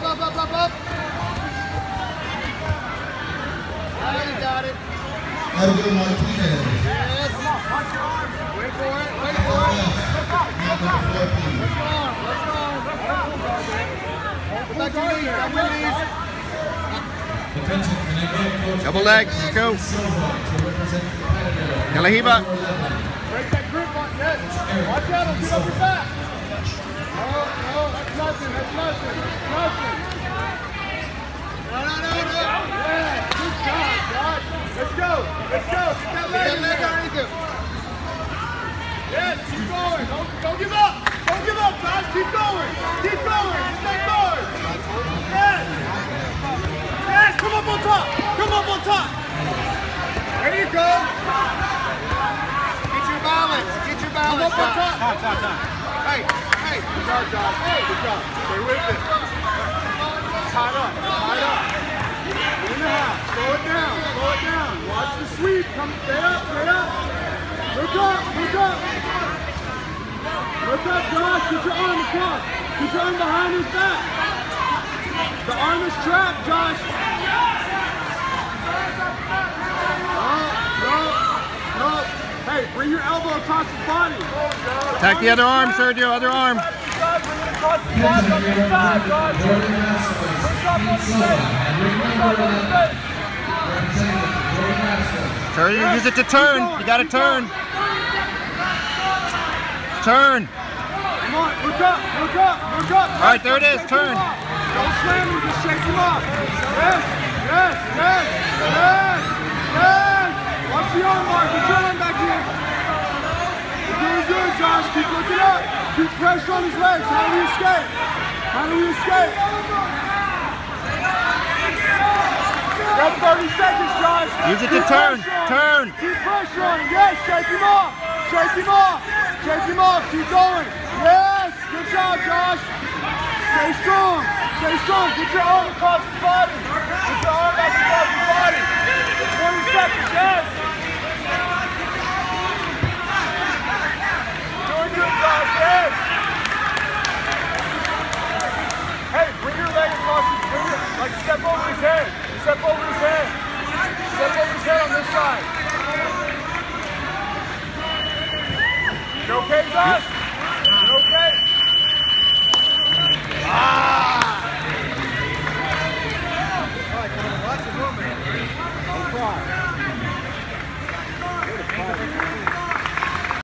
up. Now you got it. Edgar Martinez. Yes. Come on, punch your arm. Wait for it. Wait for it. Let's go. Back to your knees. Back to your knees. Double legs, let's go. Kalahiba. Break that grip on that. Watch out, don't get up your back. No, that's nothing. That's nothing. Nothing. No. Yeah, good job, Josh. Let's go. Get that leg underneath him. Yes, keep going. Don't give up. Don't give up, Josh. Keep going. Keep going. Stay forward. Yes, come up on top. Come up on top. There you go. Get your balance. Come up on top. Time. Hey. Good job, Josh. Good job. Stay with it. Tied up. In the half. Slow it down. Watch the sweep. Come, stay up. Look up, Josh. Get your arm across. Get your arm behind his back. The arm is trapped, Josh. No. Hey, bring your elbow across his body. Attack the other arm, Sergio, other arm. Sergio, use it to turn. You gotta turn. Turn. Come on, look up. All right, there it is, turn. Don't slam him, just shake him off. Yes. Watch the arm mark, get your arm back here. You're doing good, Josh. Keep looking up. Keep pressure on his legs. How do we escape? You got 30 seconds, Josh. Use it to turn. Keep pressure on him. Yes, shake him off. Keep going. Yes, good job, Josh. Stay strong. Get your arm across his body. 20 seconds, yes. Doing good, Josh, yes.